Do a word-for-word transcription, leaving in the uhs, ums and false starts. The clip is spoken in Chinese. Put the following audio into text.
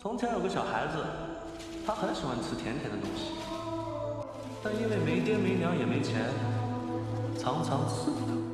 从前有个小孩子，他很喜欢吃甜甜的东西，但因为没爹没娘也没钱，常常吃不到。